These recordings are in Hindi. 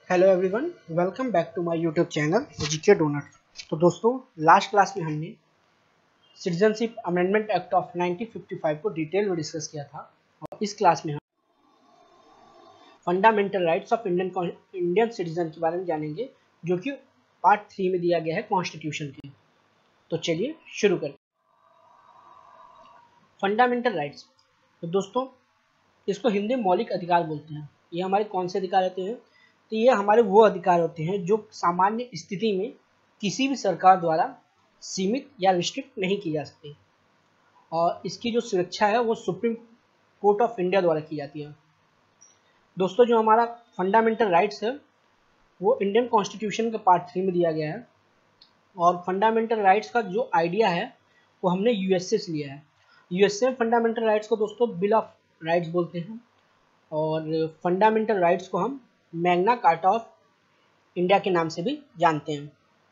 Hello everyone, welcome back to my YouTube channel GK donut. तो दोस्तों, लास्ट क्लास में हमने सिटीजनशिप अमेंडमेंट एक्ट ऑफ 1955 को डिटेल में डिस्कस किया था और इस क्लास में हम fundamental rights of Indian citizen के बारे में जानेंगे, जो कि पार्ट 3 में दिया गया है कॉन्स्टिट्यूशन के। तो चलिए शुरू करें। फंडामेंटल राइट्स, तो दोस्तों इसको हिंदी में मौलिक अधिकार बोलते हैं। ये हमारे कौन से अधिकार होते हैं? तो ये हमारे वो अधिकार होते हैं जो सामान्य स्थिति में किसी भी सरकार द्वारा सीमित या रिस्ट्रिक्ट नहीं की जा सकती, और इसकी जो सुरक्षा है वो सुप्रीम कोर्ट ऑफ इंडिया द्वारा की जाती है। दोस्तों, जो हमारा फंडामेंटल राइट्स है वो इंडियन कॉन्स्टिट्यूशन के पार्ट 3 में दिया गया है, और फंडामेंटल राइट्स का जो आइडिया है वो हमने यूएसए से लिया है। यूएसए में फंडामेंटल राइट्स को दोस्तों बिल ऑफ राइट्स बोलते हैं, और फंडामेंटल राइट्स को हम मैग्ना कार्टा ऑफ इंडिया के नाम से भी जानते हैं।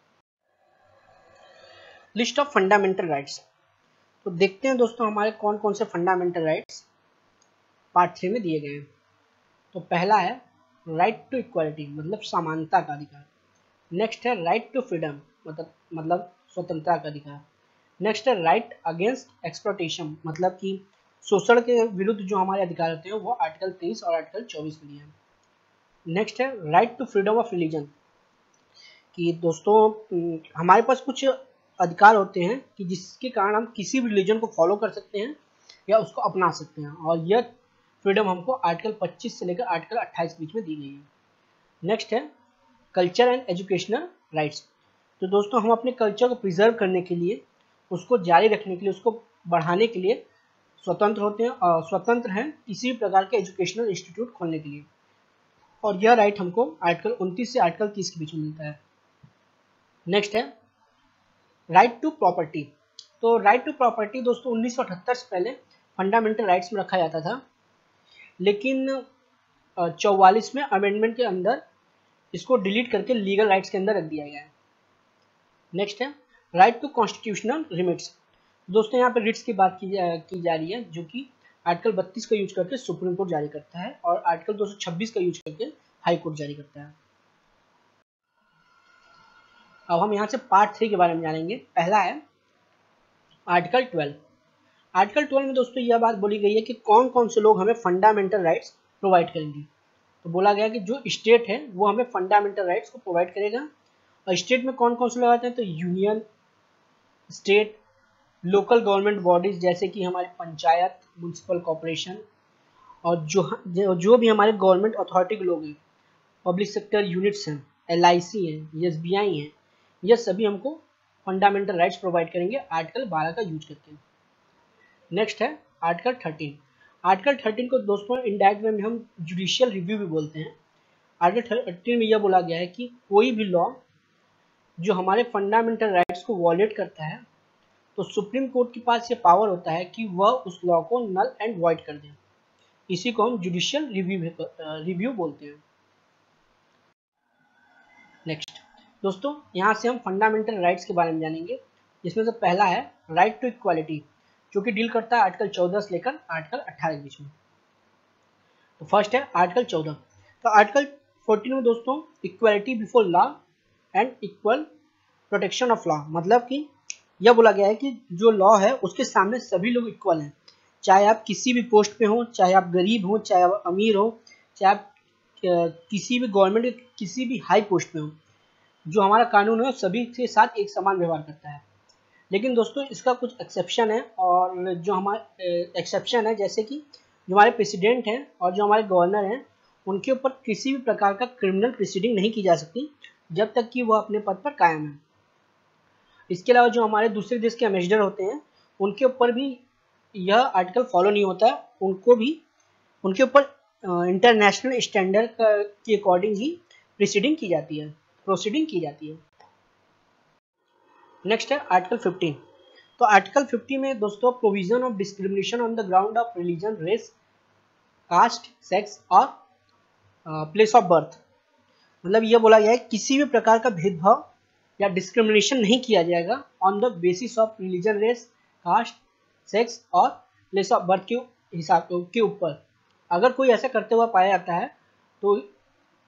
लिस्ट ऑफ फंडामेंटल राइट्स, तो देखते हैं दोस्तों हमारे कौन कौन से फंडामेंटल राइट्स पार्ट 3 में दिए गए हैं। तो पहला है राइट टू इक्वालिटी, मतलब समानता का अधिकार। नेक्स्ट है राइट टू फ्रीडम, मतलब स्वतंत्रता का अधिकार। नेक्स्ट है राइट अगेंस्ट एक्सप्लॉयटेशन, मतलब कि शोषण के विरुद्ध जो हमारे अधिकार होते हैं वो आर्टिकल 23 और आर्टिकल 24 में दिए हैं। नेक्स्ट है right to freedom of religion, कि दोस्तों हमारे पास कुछ अधिकार होते हैं कि जिसके कारण हम किसी भी रिलीजन को फॉलो कर सकते हैं या उसको अपना सकते हैं, और यह फ्रीडम हमको आर्टिकल 25 से लेकर आर्टिकल 28 के बीच में दी गई है। नेक्स्ट है कल्चर एंड एजुकेशनल राइट्स, तो दोस्तों हम अपने कल्चर को प्रिजर्व करने के लिए, उसको जारी रखने के लिए, उसको बढ़ाने के लिए स्वतंत्र होते हैं, और स्वतंत्र हैं किसी भी प्रकार के एजुकेशनल इंस्टीट्यूट खोलने के लिए, और यह राइट हमको आर्टिकल 29 से आर्टिकल 30 के बीच में मिलता है। नेक्स्ट है राइट टू प्रॉपर्टी, तो राइट टू प्रॉपर्टी दोस्तों 1978 से पहले फंडामेंटल राइट्स में रखा जाता था, लेकिन 44वें अमेंडमेंट के अंदर इसको डिलीट करके लीगल राइट्स के अंदर रख दिया गया है। नेक्स्ट है राइट टू कॉन्स्टिट्यूशनल रिमिट्स, दोस्तों यहाँ पर रिट्स की बात की जा रही है, जो कि आर्टिकल 32 का यूज करके सुप्रीम कोर्ट जारी करता है, और आर्टिकल 226 का यूज करके हाई कोर्ट जारी करता है। अब हम यहाँ से पार्ट 3 के बारे में जानेंगे। पहला है आर्टिकल 12। आर्टिकल 12 में दोस्तों यह बात बोली गई है कि कौन कौन से लोग हमें फंडामेंटल राइट्स प्रोवाइड करेंगे। तो बोला गया कि जो स्टेट है वो हमें फंडामेंटल राइट्स को प्रोवाइड करेगा, और स्टेट में कौन कौन से लोग आते हैं? तो union, state, local government bodies जैसे कि हमारे पंचायत, म्यूनसिपल कॉर्पोरेशन, और जो भी हमारे गवर्नमेंट अथॉरिटी के लोग हैं, पब्लिक सेक्टर यूनिट्स हैं, LIC हैं, SBI हैं, यह सभी हमको फंडामेंटल राइट्स प्रोवाइड करेंगे आर्टिकल 12 का यूज करके। नेक्स्ट है आर्टिकल 13। आर्टिकल 13 को दोस्तों इनडायरेक्ट वे में हम जुडिशियल रिव्यू भी बोलते हैं। आर्टिकल 13 में यह बोला गया है कि कोई भी लॉ जो हमारे फंडामेंटल राइट्स को वॉयलेट करता है, तो सुप्रीम कोर्ट के पास ये पावर होता है कि वह उस लॉ को नल एंड वॉइड कर दे। इसी को हम जुडिशियल रिव्यू बोलते हैं। नेक्स्ट दोस्तों, यहाँ से हम फंडामेंटल राइट्स के बारे में जानेंगे, जिसमें से पहला है राइट टू इक्वालिटी, जो कि डील करता है आर्टिकल 14 से लेकर आर्टिकल 18 के बीच में। तो फर्स्ट है आर्टिकल 14। तो आर्टिकल 14 में दोस्तों equality before law and equal protection of law, मतलब कि यह बोला गया है कि जो लॉ है उसके सामने सभी लोग इक्वल हैं, चाहे आप किसी भी पोस्ट पे हो, चाहे आप गरीब हो, चाहे आप अमीर हो, चाहे आप किसी भी गवर्नमेंट के किसी भी हाई पोस्ट पे हो। जो हमारा कानून है सभी के साथ एक समान व्यवहार करता है। लेकिन दोस्तों इसका कुछ एक्सेप्शन है, और जो हमारे एक्सेप्शन है, जैसे कि जो हमारे प्रेसिडेंट हैं और जो हमारे गवर्नर हैं, उनके ऊपर किसी भी प्रकार का क्रिमिनल प्रोसीडिंग नहीं की जा सकती जब तक कि वह अपने पद पर कायम है। इसके अलावा जो हमारे दूसरे देश के एम्बेसडर होते हैं उनके ऊपर भी यह आर्टिकल फॉलो नहीं होता है, उनको भी उनके ऊपर इंटरनेशनल स्टैंडर्ड के अकॉर्डिंग ही प्रोसीडिंग की जाती है। नेक्स्ट है आर्टिकल 15। तो आर्टिकल 50 में दोस्तों provision of discrimination on the ground of religion, race, caste, sex और प्लेस ऑफ बर्थ, मतलब यह बोला गया है किसी भी प्रकार का भेदभाव या डिस्क्रिमिनेशन नहीं किया जाएगा on the basis of religion, race, caste, sex और प्लेस ऑफ बर्थ के हिसाब के ऊपर। अगर कोई ऐसा करते हुआ पाया जाता है तो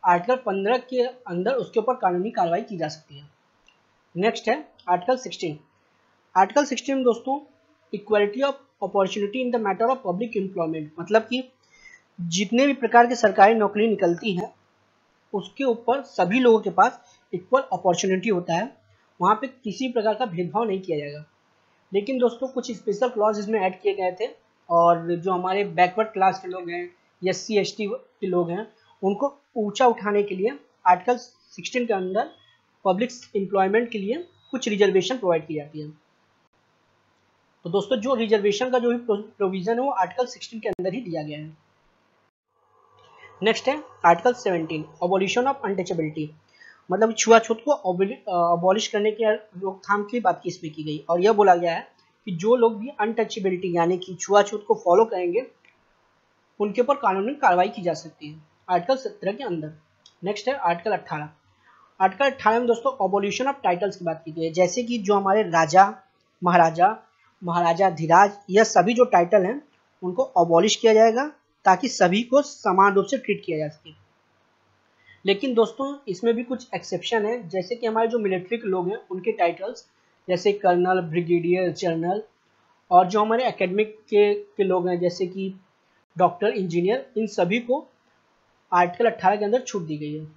आर्टिकल 15 के अंदर उसके ऊपर कानूनी कार्रवाई की जा सकती है। नेक्स्ट है आर्टिकल 16। आर्टिकल 16 में दोस्तों equality of opportunity in the matter of public employment, मतलब कि जितने भी प्रकार की सरकारी नौकरी निकलती हैं उसके ऊपर सभी लोगों के पास इक्वल अपॉर्चुनिटी होता है, वहाँ पे किसी प्रकार का भेदभाव नहीं किया जाएगा। लेकिन दोस्तों कुछ स्पेशल क्लॉज इसमें ऐड किए गए थे, और जो हमारे बैकवर्ड क्लास के लोग हैं, SC ST के लोग हैं, उनको ऊंचा उठाने के लिए आर्टिकल 16 के अंदर पब्लिक एम्प्लॉयमेंट के लिए कुछ रिजर्वेशन प्रोवाइड की जाती है। तो दोस्तों जो रिजर्वेशन का जो भी प्रोविजन है वो आर्टिकल 16 के अंदर ही दिया गया है। नेक्स्ट है आर्टिकल 17 अबॉलिशन ऑफ अनटचेबिलिटी, मतलब छुआछूत को अबॉलिश करने की रोकथाम की बात की इसमें की गई, और यह बोला गया है कि जो लोग भी अनटचेबिलिटी यानी कि छुआछूत को फॉलो करेंगे उनके ऊपर कानूनी कार्रवाई की जा सकती है आर्टिकल 17 के अंदर। नेक्स्ट है आर्टिकल 18। आर्टिकल 18 में दोस्तों अबॉलिशन ऑफ टाइटल्स की बात की गई है, जैसे कि जो हमारे राजा, महाराजा, महाराजाधिराज, यह सभी जो टाइटल हैं उनको अबॉलिश किया जाएगा ताकि सभी को समान रूप से ट्रीट किया जा सके। लेकिन दोस्तों इसमें भी कुछ एक्सेप्शन है, जैसे कि हमारे जो मिलिट्री के लोग हैं उनके टाइटल्स जैसे कर्नल, ब्रिगेडियर, जनरल, और जो हमारे एकेडमिक के लोग हैं जैसे कि डॉक्टर, इंजीनियर, इन सभी को आर्टिकल 18 के अंदर छूट दी गई है।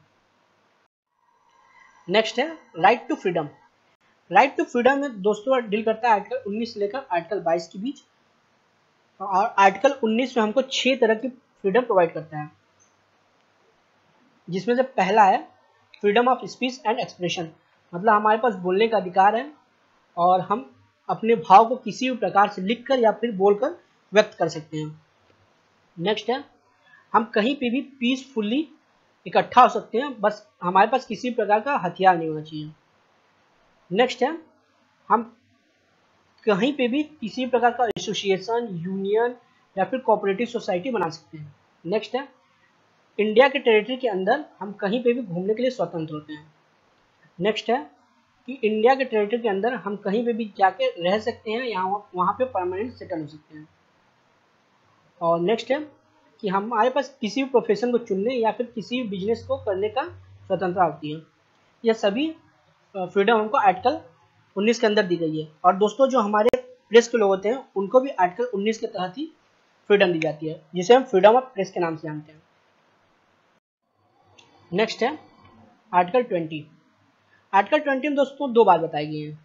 नेक्स्ट है right to freedom. Right to freedom में दोस्तों डील करता है आर्टिकल 19 से लेकर आर्टिकल 22 के बीच, और आर्टिकल 19 में हमको 6 तरह की फ्रीडम प्रोवाइड करता है, जिसमें से पहला है freedom of speech and expression, मतलब हमारे पास बोलने का अधिकार है और हम अपने भाव को किसी भी प्रकार से लिखकर या फिर बोलकर व्यक्त कर सकते हैं। नेक्स्ट है हम कहीं पे भी पीसफुली इकट्ठा हो सकते हैं, बस हमारे पास किसी प्रकार का हथियार नहीं होना चाहिए। नेक्स्ट है हम कहीं पे भी किसी प्रकार का एसोसिएशन, यूनियन या फिर कोऑपरेटिव सोसाइटी बना सकते हैं। नेक्स्ट है इंडिया के टेरिटरी के अंदर हम कहीं पे भी घूमने के लिए स्वतंत्र होते हैं। नेक्स्ट है कि इंडिया के टेरिटरी के अंदर हम कहीं पे भी जाके रह सकते हैं, यहाँ वहाँ पे परमानेंट सेटल हो सकते हैं। और नेक्स्ट है कि हमारे पास किसी भी प्रोफेशन को चुनने या फिर किसी भी बिजनेस को करने का स्वतंत्रता होती है। यह सभी फ्रीडम हमको आर्टिकल 19 के अंदर दी गई है। और दोस्तों जो हमारे प्रेस के लोग होते हैं उनको भी आर्टिकल 19 के तहत ही फ्रीडम दी जाती है, जिसे हम फ्रीडम ऑफ प्रेस के नाम से जानते हैं। नेक्स्ट है आर्टिकल 20। आर्टिकल 20 में दोस्तों दो बात बताई गई है।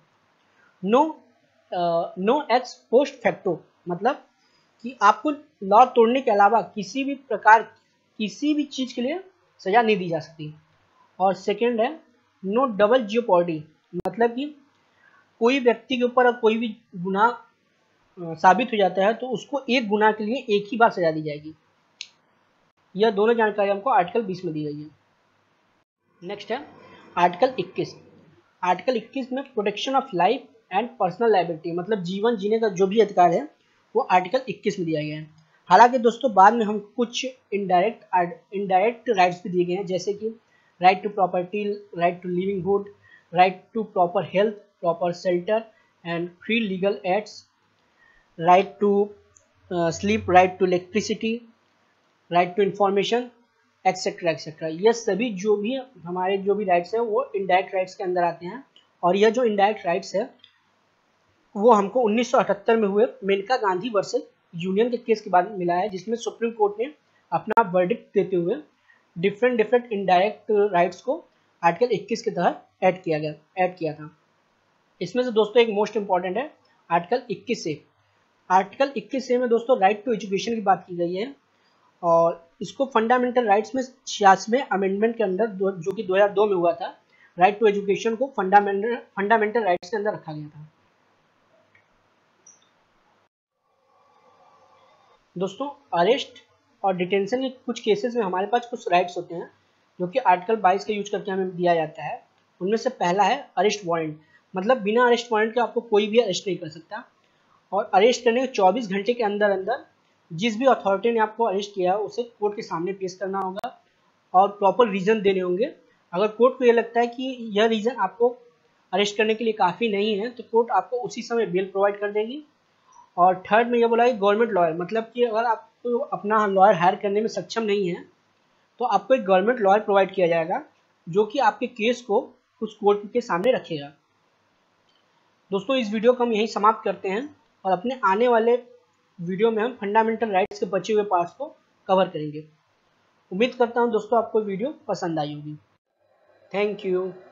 नो एक्स पोस्ट फैक्टो, मतलब कि आपको लॉ तोड़ने के अलावा किसी भी प्रकार किसी भी चीज़ के लिए सजा नहीं दी जा सकती। और सेकंड है नो डबल जियोपॉर्डी, मतलब कि कोई व्यक्ति के ऊपर कोई भी गुनाह साबित हो जाता है तो उसको एक गुनाह के लिए एक ही बार सजा दी जाएगी। यह दोनों जानकारी हमको आर्टिकल 20 में दी गई है। नेक्स्ट है आर्टिकल 21। आर्टिकल 21 में protection of life and personal liability, मतलब जीवन जीने का जो भी अधिकार है वो आर्टिकल 21 में दिया गया है। हालांकि दोस्तों बाद में हम कुछ इनडायरेक्ट राइट्स भी दिए गए हैं, जैसे कि right to property, right to livelihood, right to proper health, proper shelter and free legal aids, right to sleep, right to electricity, right to information, etcetera etcetera. ये सभी जो भी हमारे जो भी राइट्स हैं वो इनडायरेक्ट राइट्स के अंदर आते हैं। और यह जो इनडायरेक्ट राइट्स है वो हमको 1978 में हुए मेनका गांधी वर्सेस यूनियन के केस के बाद मिला है, जिसमें सुप्रीम कोर्ट ने अपना वर्डिक्ट देते हुए डिफरेंट इनडायरेक्ट राइट्स को आर्टिकल 21 के तहत ऐड किया था। इसमें से दोस्तों एक मोस्ट इंपॉर्टेंट है आर्टिकल 21 ए। आर्टिकल 21 ए में दोस्तों राइट टू एजुकेशन की बात की गई है, और इसको फंडामेंटल राइट्स में 86वें अमेंडमेंट के अंदर जो कि 2002 में हुआ था, राइट टू एजुकेशन को फंडामेंटल राइट्स के अंदर रखा गया था। दोस्तों अरेस्ट और डिटेंशन के कुछ केसेस में हमारे पास कुछ राइट्स होते हैं जो कि आर्टिकल 22 का यूज करके हमें दिया जाता है। उनमें से पहला है अरेस्ट वारंट, मतलब बिना अरेस्ट वारंट के आपको कोई भी अरेस्ट नहीं कर सकता, और अरेस्ट करने के 24 घंटे के अंदर अंदर जिस भी अथॉरिटी ने आपको अरेस्ट किया है उसे कोर्ट के सामने पेश करना होगा और प्रॉपर रीज़न देने होंगे। अगर कोर्ट को ये लगता है कि यह रीज़न आपको अरेस्ट करने के लिए काफ़ी नहीं है तो कोर्ट आपको उसी समय बेल प्रोवाइड कर देगी। और थर्ड में यह बोला है गवर्नमेंट लॉयर, मतलब कि अगर आप अपना लॉयर हायर करने में सक्षम नहीं है तो आपको एक गवर्नमेंट लॉयर प्रोवाइड किया जाएगा जो कि आपके केस को उस कोर्ट के सामने रखेगा। दोस्तों इस वीडियो को हम यहीं समाप्त करते हैं और अपने आने वाले वीडियो में हम फंडामेंटल राइट्स के बचे हुए पार्ट्स को कवर करेंगे। उम्मीद करता हूं दोस्तों आपको वीडियो पसंद आई होगी। Thank you.